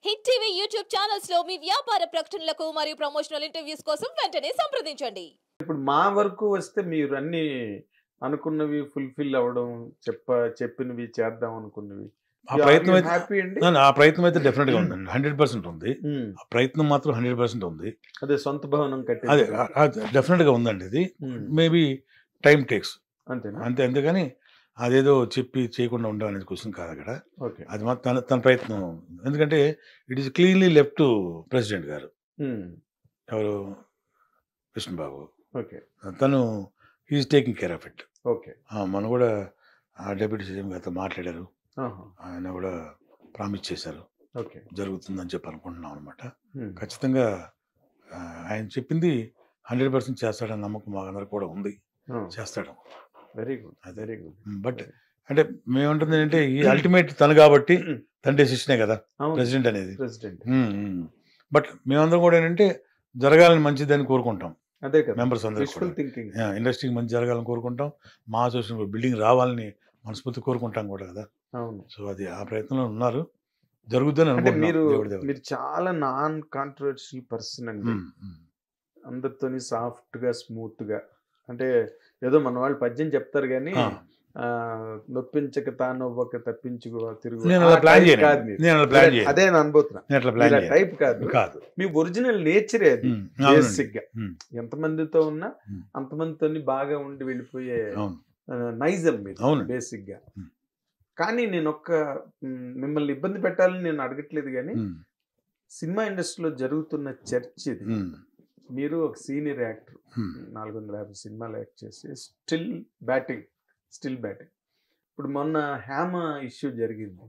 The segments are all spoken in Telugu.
హిట్ టీవీ యూట్యూబ్ ఛానల్స్ లో మీ వ్యాపార ప్రకటనలకు మరియు ప్రమోషనల్ ఇంటర్వ్యూస్ కోసం వెంటనే సంప్రదించండి. ఇప్పుడు మా వరకు వస్తే మీరు అన్ని అనుకున్నవి ఫుల్ఫిల్ అవ్వడం, చెప్పినవి చేద్దాం అనుకున్నవి ఆ ప్రయత్నం అయితే హ్యాపీ అండి. ఆ ప్రయత్నం అయితే డెఫినెట్ గా ఉందండి. 100% ఉంది. ఆ ప్రయత్నం మాత్రం 100% ఉంది. అదే సొంత భవనం కట్టి అదే డెఫినెట్ గా ఉందండి. ఇది మేబీ టైం టేక్స్ అంతేనా? అంతేగాని అదేదో చెప్పి చేయకుండా ఉండడం అనేది క్వశ్చన్ కాదు అక్కడ. ఓకే. అది మాత్రం తన ప్రయత్నం. ఎందుకంటే it is cleanly left to president గారు. ఎవరు కృష్ణబాబు. ఓకే. తను he is taking care of it. Okay. మనం కూడా డెప్యూటీ సీఎం గారితో మాట్లాడారు. ఆయన కూడా ప్రామిస్ చేశారు. ఓకే. జరుగుతుందని చెప్పి అనుకుంటున్నాం అనమాట. ఖచ్చితంగా ఆయన చెప్పింది 100% చేస్తాడని నమ్మకం మా అందరికి కూడా ఉంది. చేస్తాడు. Very good, very good. But అంటే మేముంటుంది అంటే ఈ అల్టిమేట్ తను కాబట్టి తన డెసిషనే కదా ప్రెసిడెంట్ అనేది. ప్రెసిడెంట్. బట్ మేమందరం కూడా ఏంటంటే జరగాలని మంచిదని కోరుకుంటాం. అదే కదా మెంబర్స్ అందరూ థింకింగ్. ఇండస్ట్రీకి మంచి జరగాలని కోరుకుంటాం. మా అసోసియేషన్ బిల్డింగ్ రావాలని మనస్ఫూర్తి కోరుకుంటాం కూడా కదా. అవును. సో అది ఆ ప్రయత్నంలో ఉన్నారు. జరుగుతుందని అనుకుంటున్నాం. మీరు చాలా నాన్ కాంట్రవర్షియల్ పర్సన్ అండి. అందరితోని సాఫ్ట్ గా స్మూత్ గా, అంటే ఏదో మన వాళ్ళు పద్యం చెప్తారు కానీ నొప్పించక తానొవ్వక తప్పించుకో తిరుగు అదే అనుభూతున్నా టైప్ కాదు. మీ ఒరిజినల్ నేచరే అది. బేసిక్ గా ఎంతమందితో ఉన్నా అంతమందితో బాగా ఉండి వెళ్ళిపోయే నైజం మీరు బేసిక్ గా. కానీ నేను మిమ్మల్ని ఇబ్బంది పెట్టాలని నేను అడగట్లేదు, కానీ సినిమా ఇండస్ట్రీలో జరుగుతున్న చర్చ ఇది. మీరు ఒక సీనియర్ యాక్టర్, 450 సినిమాలు యాక్ట్ చేసి స్టిల్ బ్యాటింగ్. ఇప్పుడు మొన్న హేమ ఇష్యూ జరిగింది.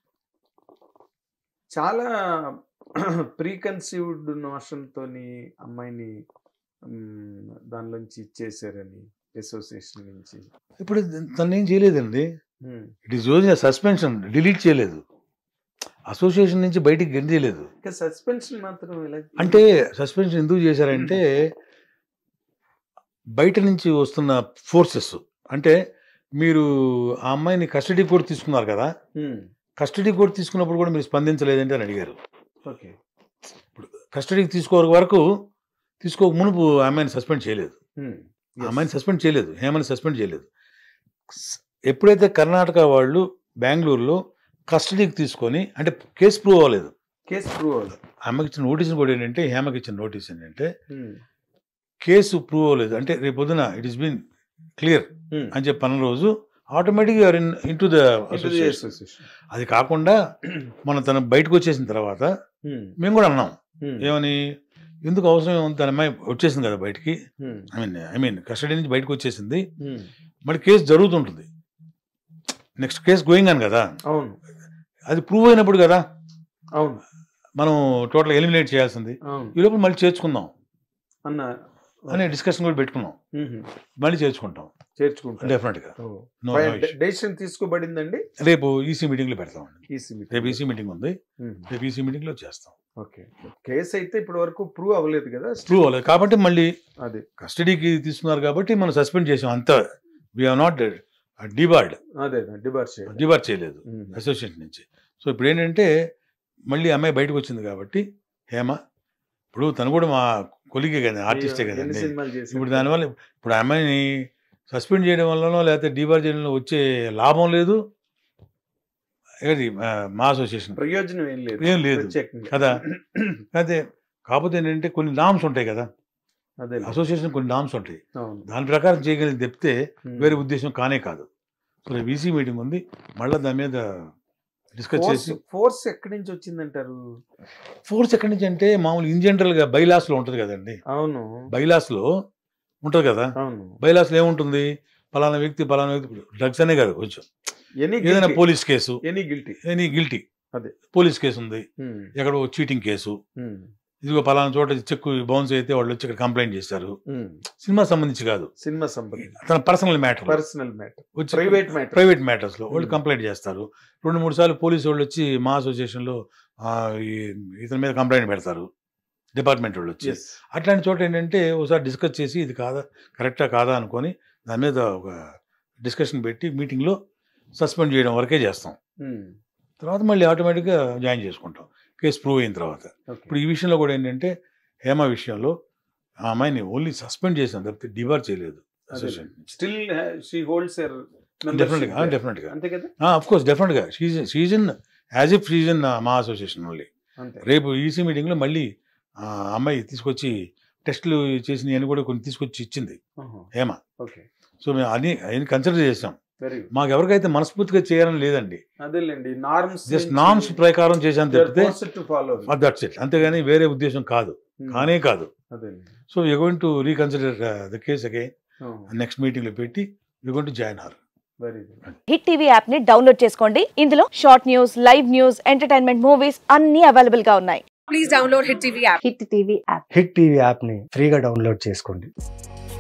చాలా ప్రీకన్సీవ్డ్ నోషన్తో అమ్మాయిని దానిలోంచి ఇచ్చేసారని అసోసియేషన్ నుంచి. ఇప్పుడు తను ఏం చేయలేదండి. It is using suspension, delete చేయలేదు. అసోసియేషన్ నుంచి బయటికి గెంజేయలేదు. సస్పెన్షన్ మాత్రం అంటే సస్పెన్షన్ ఎందుకు చేశారంటే బయట నుంచి వస్తున్న ఫోర్సెస్, అంటే మీరు ఆ అమ్మాయిని కస్టడీ కూడా తీసుకున్నారు కదా, కస్టడీ కూడా తీసుకున్నప్పుడు కూడా మీరు స్పందించలేదంటే అని అడిగారు. ఓకే. ఇప్పుడు కస్టడీకి తీసుకోక మునుపు ఆ అమ్మాయిని సస్పెండ్ చేయలేదు. హేమని సస్పెండ్ చేయలేదు. ఎప్పుడైతే కర్ణాటక వాళ్ళు బెంగళూరులో కస్టడీకి తీసుకొని, అంటే కేసు ప్రూవ్ అవ్వలేదు. ఆమెకి ఇచ్చిన నోటీస్ కూడా ఏంటంటే, హేమకి ఇచ్చిన నోటీస్ ఏంటంటే కేసు ప్రూవ్ అవ్వలేదు అంటే రేపు పొద్దున ఇట్ ఈస్ బీన్ క్లియర్ అని చెప్పి అన్న రోజు ఆటోమేటిక్గా ఇన్ టు ద అసోసియేషన్. అది కాకుండా తను బయటకు వచ్చేసిన తర్వాత మేము కూడా అన్నాం, ఏమని, ఎందుకు అవసరం, తన అమ్మాయి వచ్చేసింది కదా బయటికి, ఐ మీన్ కస్టడీ నుంచి బయటకు వచ్చేసింది, మరి కేసు జరుగుతుంటుంది, నెక్స్ట్ కేసు గోయింగ్ అని కదా. అవును. అది ప్రూవ్ అయినప్పుడు కదా అవును మనం టోటల్ ఎలిమినేట్ చేయాల్సింది. ఈ లోపల మళ్ళీ చేర్చుకుందాం అనే డిస్కషన్ కూడా పెట్టుకున్నాం. మళ్ళీ చేర్చుకుంటాం డెఫినెట్ గా. డెసిషన్ తీసుకోబడిందండి. రేపు ఈసీ మీటింగ్ లో పెడతామండి. రేపు ఈసీ మీటింగ్ ఉంది, రేపు ఈసీ మీటింగ్ లో చేస్తాం. ఓకే. కేసు అయితే ఇప్పటి వరకు ప్రూవ్ అవ్వలేదు కదా. ప్రూవ్ అవ్వలేదు కాబట్టి మళ్ళీ అదే కస్టడీకి తీసుకున్నారు కాబట్టి మనం సస్పెండ్ చేసాం. అంతా వి హావ్ నాట్ డిబార్ చేయలేదు అసోసియేషన్ నుంచి. సో ఇప్పుడు ఏంటంటే మళ్ళీ అమ్మాయి బయటకు వచ్చింది కాబట్టి హేమ, ఇప్పుడు తను కూడా మా కొలిగే కదా, ఆర్టిస్టే కదండి. ఇప్పుడు దానివల్ల ఇప్పుడు అమ్మాయిని సస్పెండ్ చేయడం వల్లనో లేకపోతే డిబార్ చేయడం వల్ల వచ్చే లాభం లేదు, మా అసోసియేషన్ ప్రయోజనం ఏం లేదు కదా. అదే కాకపోతే ఏంటంటే కొన్ని నామ్స్ ఉంటాయి కదా, అసోసియేషన్ కొన్ని నామ్స్ ఉంటాయి, దాని ప్రకారం చేయగలిగి తెప్పితే వేరే ఉద్దేశం కానే కాదు. సో వీసీ మీటింగ్ ఉంది, మళ్ళీ దాని మీద డిస్కస్ చేసి. ఫోర్స్ ఎక్కడి నుంచి వచ్చిందంటారు? ఫోర్స్ ఎక్కడి నుంచి అంటే మామూలు ఇన్ జనరల్ గా బైలాస్ లో ఉంటది కదండి. అవును, బైలాస్ లో ఉంటది కదా. బైలాస్ లో ఏముంటుంది, పలానా వ్యక్తి డ్రగ్స్ అనే కాదు, కొంచెం ఏదైనా police case, any guilty police case ఉంది, ఎక్కడో చీటింగ్ కేసు, ఇదిగో పలానా చోట చెక్ బౌన్స్ అయితే వాళ్ళు వచ్చి ఇక్కడ కంప్లైంట్ చేస్తారు. సినిమా సంబంధించి కాదు, తన పర్సనల్ మ్యాటర్, ప్రైవేట్ మ్యాటర్స్ లో వాళ్ళు కంప్లైంట్ చేస్తారు. 2-3 సార్లు పోలీసు వాళ్ళు వచ్చి మా అసోసియేషన్ లో ఇతని మీద కంప్లైంట్ పెడతారు, డిపార్ట్మెంట్ వాళ్ళు వచ్చి. అట్లాంటి చోట ఏంటంటే ఒకసారి డిస్కస్ చేసి ఇది కరెక్టా కాదా అనుకొని దాని మీద ఒక డిస్కషన్ పెట్టి మీటింగ్లో సస్పెండ్ చేయడం వరకే చేస్తాం. తర్వాత మళ్ళీ ఆటోమేటిక్గా జాయిన్ చేసుకుంటాం. కేసు ప్రూవ్ అయిన తర్వాత. ఇప్పుడు ఈ విషయంలో కూడా ఏంటంటే హేమ విషయంలో ఆ అమ్మాయిని ఓన్లీ సస్పెండ్ చేసాం తప్పితే డిబార్ చేయలేదు. స్టిల్ షీ హోల్డ్స్ డెఫినెట్గా ఆఫ్ కోర్స్ డెఫినెట్గా షీజన్ యాజ్ ఇఫ్ షీజన్ మా అసోసియేషన్ ఓన్లీ. రేపు ఈసీ మీటింగ్లో మళ్ళీ ఆ అమ్మాయి తీసుకొచ్చి టెస్టులు చేసినవి అని కూడా కొన్ని తీసుకొచ్చి ఇచ్చింది హేమ. సో మేము ఆయన కన్సిడర్ చేసాం. మాకు ఎవరికైతే మనస్ఫూర్తిగా చేయాలని లేదండి, జస్ట్ నార్మ్స్ ప్రకారం చేశాను తప్పితే దట్స్ ఇట్, అంతేగాని వేరే ఉద్దేశం కాదు, కానే కాదు. So we are going to reconsider the case again. Next meeting లో పెట్టి we are going to join her. Hit TV app ని డౌన్లోడ్ చేసుకోండి. ఇందులో short news, live news, entertainment movies అన్ని అవైలబుల్ గా ఉన్నాయి. Please download hit TV app. Hit TV app ని ఫ్రీగా డౌన్లోడ్ చేసుకోండి.